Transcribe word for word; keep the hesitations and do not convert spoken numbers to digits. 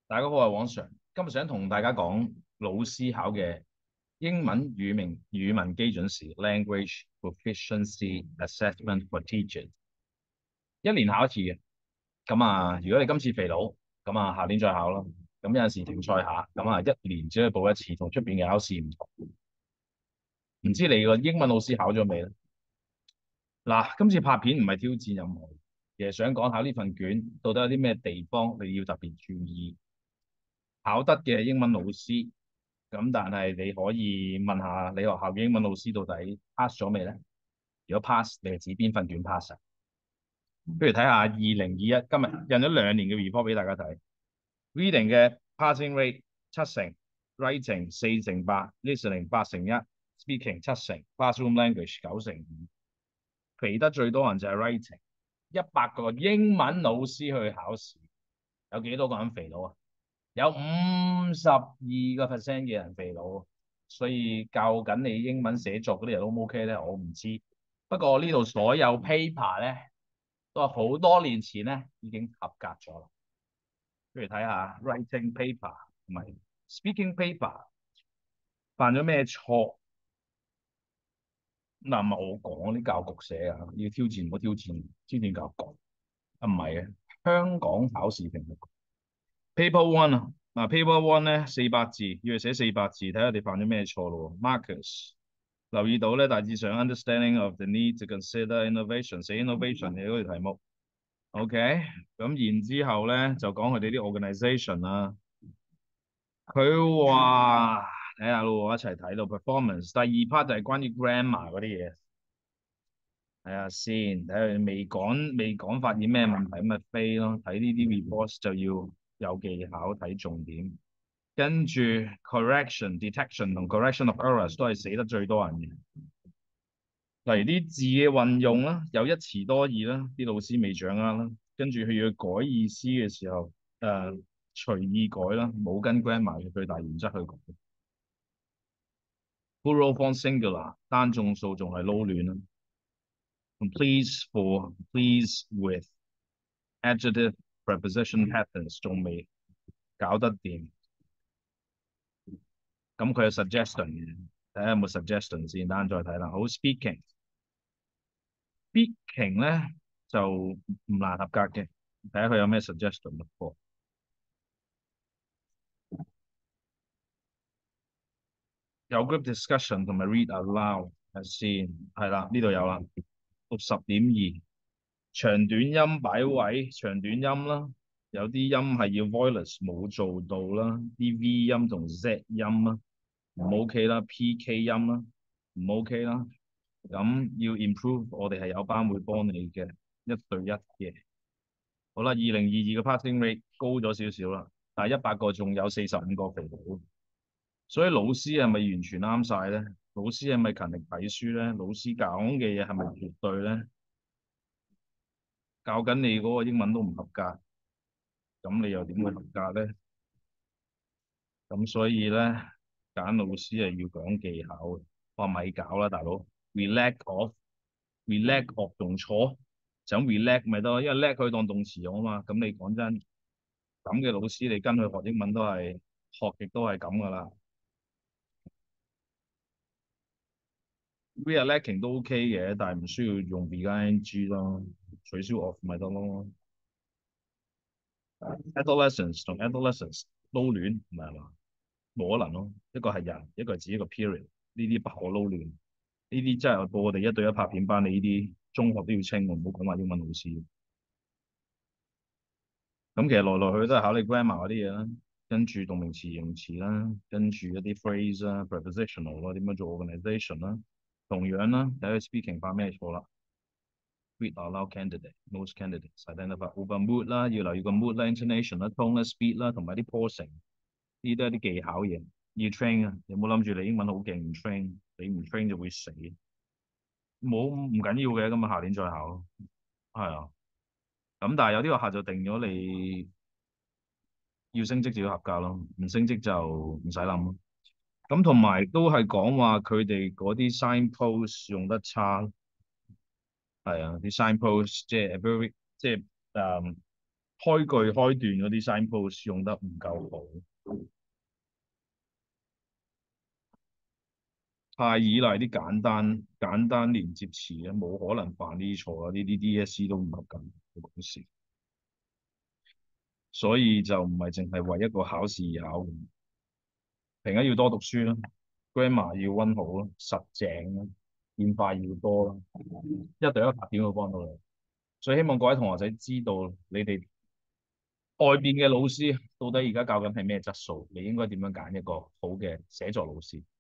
大家好，我係黃 Sir，今日想同大家講老師考嘅英文語名語文基準試 （Language Proficiency Assessment for Teachers），一年考一次嘅。咁啊，如果你今次肥佬，咁啊下年再考咯。咁有陣時停賽下，咁啊一年只可以報一次，同出邊嘅考試唔同。唔知你個英文老師考咗未咧？嗱，今次拍片唔係挑戰任何，而係想講下呢份卷到底有啲咩地方你要特別注意。考得嘅英文老師。咁但係你可以問下你學校嘅英文老師到底 pass 咗未咧？如果 pass，你係指邊份卷 pass 啊？不如睇下二零二一今日印咗兩年嘅 report 俾大家睇。Reading 嘅 passing rate 七成，writing 四成八，listening 八成一，speaking 七成，classroom language 九成五。肥得最多人就係 writing，一百個英文老師去考試，有幾多個人肥到啊？有五十二個 percent 嘅人肥佬，所以教緊你英文寫作嗰啲人 O 唔 OK 咧？我唔知。不過呢度所有 paper 咧，都係好多年前咧已經合格咗啦。不如睇下 writing paper 同埋 speaking paper 犯咗咩錯？嗱，唔係我講啲教育局寫啊，要挑戰唔好挑戰挑戰教育局啊，唔係嘅，香港考試評核局 paper one 啊。嗱，paper one 咧四百字，要嚟寫四百字，睇下你犯咗咩錯咯。Marcus 留意到咧，大致上 understanding of the need to consider innovation，寫 innovation 嘅嗰條題目。OK，咁然之後咧就講佢哋啲 organisation 啦。佢話睇下咯，一齊睇到 performance。第二 part 就係關於 grammar 嗰啲嘢。睇下先，睇下未講未講發現咩問題咁咪飛咯。睇呢啲 reports 就要有技巧睇重點。跟住 correction、detection 同 correction of errors 都係死得最多人嘅。例如啲字嘅運用啦，有一詞多義啦，啲老師未掌握啦。跟住佢要改意思嘅時候，誒、呃、隨意改啦，冇跟 grammar 嘅最大原則去改。plural form singular 單眾數仲係撈亂啦。please for please with adjective preposition patterns 仲未搞得掂。咁佢有 suggestion 嘅，睇下有冇 suggestion 先，等陣再睇啦。好 speaking。speaking 咧就唔難合格嘅，睇下佢有咩 suggestion 咯。有 group discussion 同埋 read aloud 係先，係啦，呢度有啦。六十點二，長短音擺位，長短音啦，有啲音係要 voiceless 冇做到啦，啲 V 音同 Z 音啦，唔 OK 啦，P K 音啦，唔 OK 啦。咁要 improve，我哋係有班會幫你嘅，一對一嘅。好啦，二零二二嘅 passing rate 高咗少少啦，但係一百個仲有四十五個肥佬，所以老師係咪完全啱晒咧？老師係咪勤力睇書咧？老師講嘅嘢係咪絕對咧？教緊你嗰個英文都唔合格，咁你又點會合格咧？咁所以咧，揀老師係要講技巧嘅。我話咪搞啦，大佬，relax off，relax off 仲錯，想 relax 咪得咯，因為叻可以當動詞用啊嘛。咁你講真，咁嘅老師你跟佢學英文都係學極都係咁噶啦。relaxing 都 OK 嘅，但係唔需要用 being 咯，取消 off 咪得咯。adolescence 同 adolescence 撈亂唔係嘛？冇可能咯，一個係人，一個係指一個 period，呢啲不可撈亂。呢啲真係報我哋一對一拍片班，你呢啲中學都要清，唔好講話英文老師。咁其實來來去去都係考你 grammar 嗰啲嘢啦，跟住動名詞、形容詞啦，跟住一啲 phrase 啦、prepositional 啦，點樣做 organisation 啦，同樣啦，睇佢 speaking 犯咩錯啦。read aloud candidate most candidates identify over mood 啦，要留意個 mood 啦、intonation 啦、tone 啦、speed 啦，同埋啲 pausing，呢啲都係啲技巧嘢，要 train 啊！你冇諗住你英文好勁唔 train，你唔 train 就會死。冇唔緊要嘅，咁啊下年再考咯。係啊，咁但係有啲學校就定咗你要升職就要合格咯，唔升職就唔使諗咯。咁同埋都係講話佢哋嗰啲 signpost 用得差，係啊，啲 signpost 即係 very 即係誒開句開段嗰啲 signpost 用得唔夠好，太依賴啲簡單簡單連接詞咧，冇可能犯呢啲錯啊！呢啲 D S E 都唔合格，冇講笑。所以就唔係淨係為一個考試而考嘅。平日要多讀書啦，grammar 要溫好啦，實淨啦，變化要多啦，一對一發展會幫到你。所以希望各位同學仔知道，你哋外邊嘅老師到底而家教緊係咩質素，你應該點樣揀一個好嘅寫作老師。